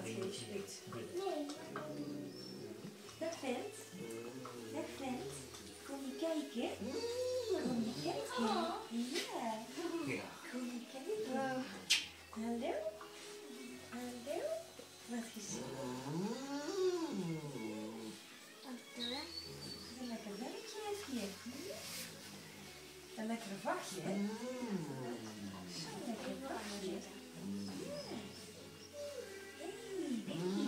Goed. Dag vent. Dag vent. Kom je kijken? Kom je kijken? Ja. Kom je kijken? Hallo? Hallo? Wat gezellig. Een lekker werkje heeft hier. Een lekker vachtje, hè? Zo'n lekker vachtje. Hey,